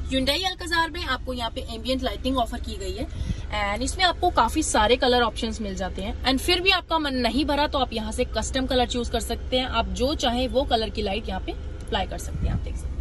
Hyundai Alcazar में आपको यहाँ पे एम्बियंट लाइटिंग ऑफर की गई है एंड इसमें आपको काफी सारे कलर ऑप्शंस मिल जाते हैं एंड फिर भी आपका मन नहीं भरा तो आप यहाँ से कस्टम कलर चूज कर सकते हैं। आप जो चाहे वो कलर की लाइट यहाँ पे अप्लाई कर सकते हैं। आप देख सकते हैं।